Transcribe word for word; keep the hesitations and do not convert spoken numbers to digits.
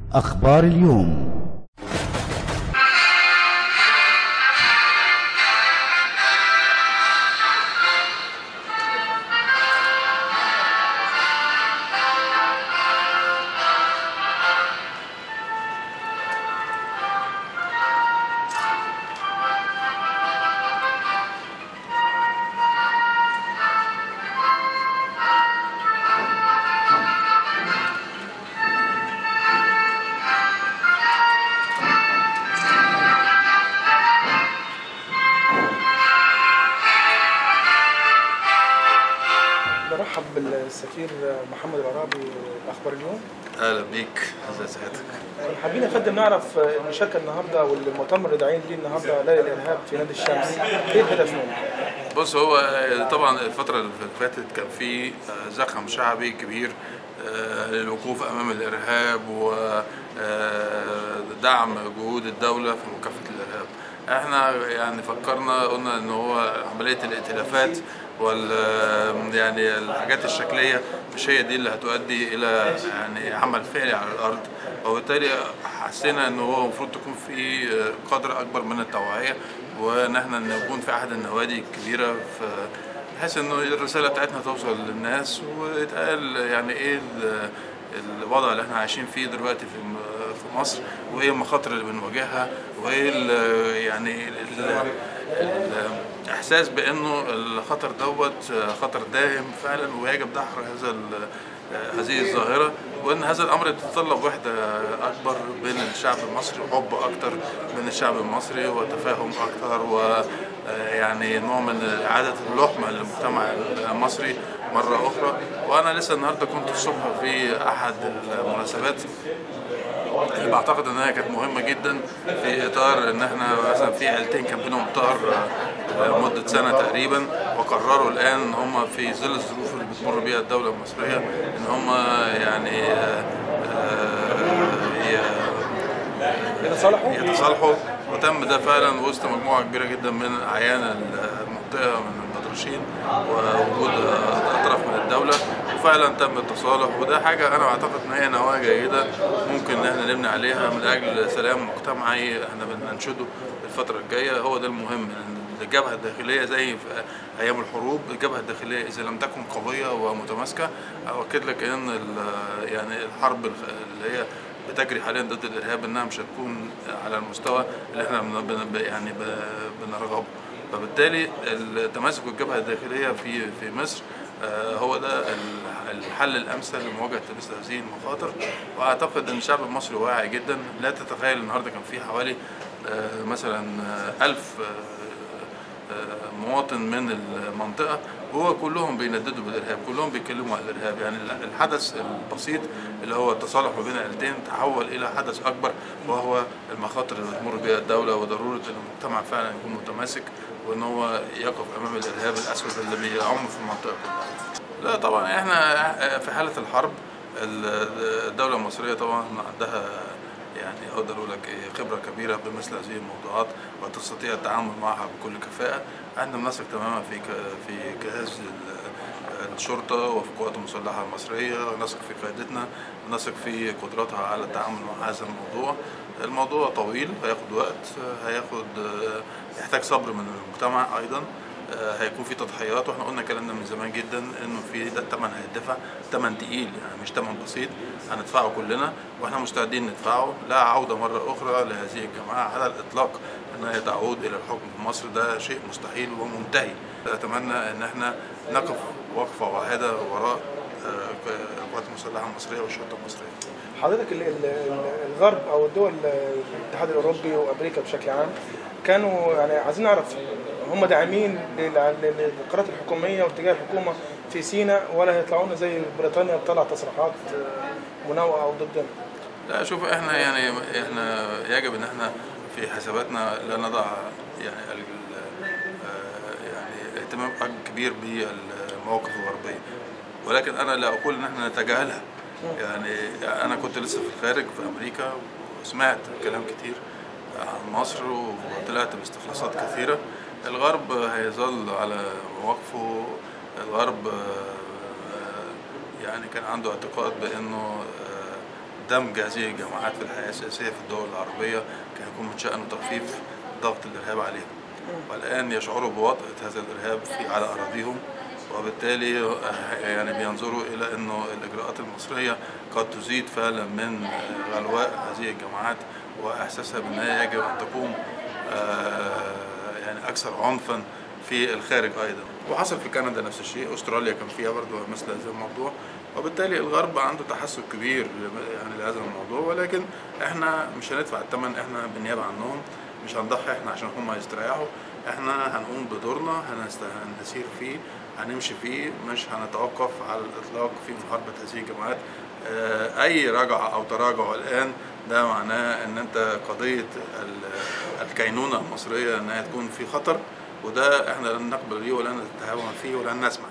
أخبار اليوم. برحب بالسفير محمد العرابي، اخبار اليوم. اهلا بيك، ازي صحتك؟ حابين يا فندم نعرف المشاركه النهارده والمؤتمر اللي داعين ليه النهارده ليله الارهاب في نادي الشمس، ايه الهدف منه؟ بص، هو طبعا الفتره اللي فاتت كان في زخم شعبي كبير للوقوف امام الارهاب ودعم جهود الدوله في مكافحه الارهاب. احنا يعني فكرنا قلنا ان هو عمليه الائتلافات وال يعني الحاجات الشكليه مش هي دي اللي هتؤدي الى يعني عمل فعلي على الارض، وبالتالي حسينا ان هو المفروض تكون في قدر اكبر من التوعيه، وان احنا نكون في احد النوادي الكبيره في بحيث انه الرساله بتاعتنا توصل للناس ويتقال يعني ايه الوضع اللي احنا عايشين فيه دلوقتي في في مصر، وايه المخاطر اللي بنواجهها، وايه يعني الاحساس بانه الخطر دوت خطر داهم فعلا، ويجب دحر هذا هذه الظاهره، وان هذا الامر يتطلب وحده اكبر بين الشعب المصري وحب اكتر بين الشعب المصري وتفاهم اكتر، ويعني نوع من اعاده اللحمه للمجتمع المصري مره اخرى. وانا لسه النهارده كنت الصبح في احد المناسبات اللي بعتقد انها كانت مهمه جدا في اطار ان احنا مثلا في عيلتين كان بينهم طار مده سنه تقريبا، وقرروا الان ان هم في ظل الظروف اللي بتمر بيها الدوله المصريه ان هم يعني يتصالحوا يتصالحوا وتم ده فعلا وسط مجموعه كبيره جدا من اعيان المنطقه من البدرشين ووجود اطراف من الدوله، وفعلا تم التصالح. وده حاجه انا اعتقد ان هي نواه جيده ممكن ان احنا نبني عليها من اجل سلام مجتمعي احنا بننشده الفتره الجايه. هو ده المهم. الجبهه الداخليه زي في ايام الحروب، الجبهه الداخليه اذا لم تكن قويه ومتماسكه اؤكد لك ان يعني الحرب اللي هي بتجري حاليا ضد الارهاب انها مش هتكون على المستوى اللي احنا يعني بنرغبه. فبالتالي تماسك الجبهه الداخليه في في مصر هو ده الحل الامثل لمواجهه مثل هذه المخاطر. واعتقد ان الشعب المصري واعي جدا. لا تتخيل النهارده كان في حوالي مثلا ألف مواطن من المنطقه وهو كلهم بينددوا بالارهاب، كلهم بيتكلموا عن الارهاب. يعني الحدث البسيط اللي هو التصالح ما بين عيلتين تحول الى حدث اكبر، وهو المخاطر اللي بتمر بها الدوله وضروره ان المجتمع فعلا يكون متماسك وان هو يقف امام الارهاب الاسود اللي بيعم في المنطقه كلها. لا طبعا احنا في حاله الحرب الدوله المصريه طبعا عندها يعني اقدر اقول لك خبره كبيره بمثل هذه الموضوعات وتستطيع التعامل معها بكل كفاءه. عندنا بنثق تماما في في جهاز الشرطه وفي القوات المسلحه المصريه، نثق في قيادتنا، نثق في قدراتها على التعامل مع هذا الموضوع. الموضوع طويل، هياخد وقت، هياخد يحتاج صبر من المجتمع ايضا، هيكون في تضحيات. واحنا قلنا كلامنا من زمان جدا انه في ده الثمن هيدفع، ثمن تقيل يعني مش ثمن بسيط، هندفعه كلنا واحنا مستعدين ندفعه. لا عوده مره اخرى لهذه الجماعه على الاطلاق انها تعود الى الحكم في مصر، ده شيء مستحيل ومنتهي. اتمنى ان احنا نقف وقفه واحده وراء القوات المسلحه المصريه والشرطه المصريه. حضرتك الغرب او الدول الاتحاد الاوروبي وامريكا بشكل عام كانوا يعني عايزين نعرف هم داعمين للقرارات الحكوميه واتجاه الحكومه في سيناء، ولا هيطلعونا زي بريطانيا بتطلع تصريحات مناوئه او ضدنا؟ لا شوف، احنا يعني احنا يجب ان احنا في حساباتنا لا نضع يعني يعني اهتمام كبير بالمواقف الغربيه، ولكن انا لا اقول ان احنا نتجاهلها. يعني انا كنت لسه في الخارج في امريكا وسمعت كلام كتير عن مصر وطلعت باستخلاصات كثيره. الغرب هيظل على مواقفه. الغرب يعني كان عنده اعتقاد بانه دمج هذه الجماعات في الحياة السياسية في الدول العربية كان يكون من شأنه تخفيف ضغط الإرهاب عليهم. والآن يشعروا بوطأة هذا الإرهاب في على أراضيهم، وبالتالي يعني بينظروا إلى أنه الإجراءات المصرية قد تزيد فعلا من غلواء هذه الجماعات وإحساسها بأنها يجب أن تكون يعني أكثر عنفا في الخارج أيضا. وحصل في كندا نفس الشيء، أستراليا كان فيها برضه مثل هذا الموضوع، وبالتالي الغرب عنده تحسب كبير يعني لهذا الموضوع، ولكن احنا مش هندفع الثمن، احنا بالنيابة عنهم مش هنضحي احنا عشان هم يستريحوا، احنا هنقوم بدورنا، هنسير فيه، هنمشي فيه، مش هنتوقف على الإطلاق في محاربة هذه الجماعات. أي رجعة أو تراجع الآن ده معناه إن أنت قضية الكينونة المصرية إنها تكون في خطر، وده احنا لن نقبل بيه ولن نتهاون فيه ولن نسمح.